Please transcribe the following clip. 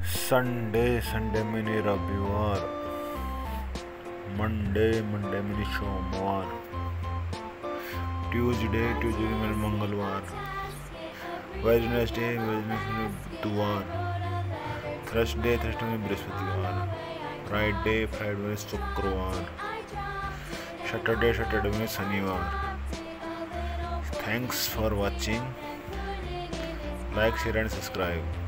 Sunday में रविवार, Monday में सोमवार, ट्यूसडे में मंगलवार, वेडनेसडे में बुधवार, थर्सडे में बृहस्पतिवार, फ्राइडे में शुक्रवार, सैटरडे में शनिवार। Thanks for watching, like share and subscribe.